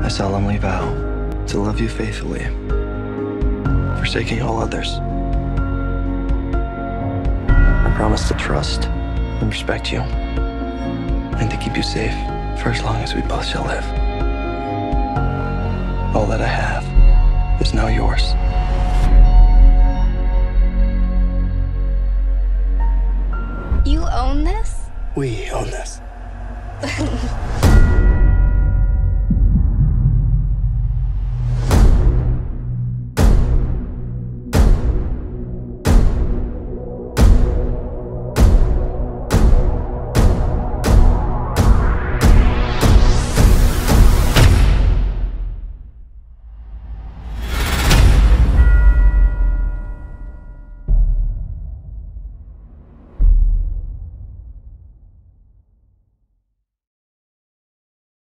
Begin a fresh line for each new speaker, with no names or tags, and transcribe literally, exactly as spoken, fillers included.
I solemnly vow to love you faithfully, forsaking all others. I promise to trust and respect you, and to keep you safe for as long as we both shall live. All that I have is now yours.
You own this?
We own this.